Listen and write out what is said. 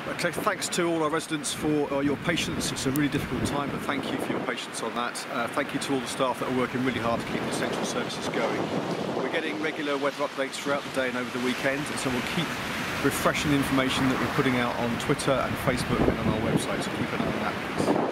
Okay, thanks to all our residents for your patience. It's a really difficult time, but thank you for your patience on that. Thank you to all the staff that are working really hard to keep the essential services going. We're getting regular weather updates throughout the day and over the weekend, so we'll keep refreshing the information that we're putting out on Twitter and Facebook and on our website, so keep an eye on that, please.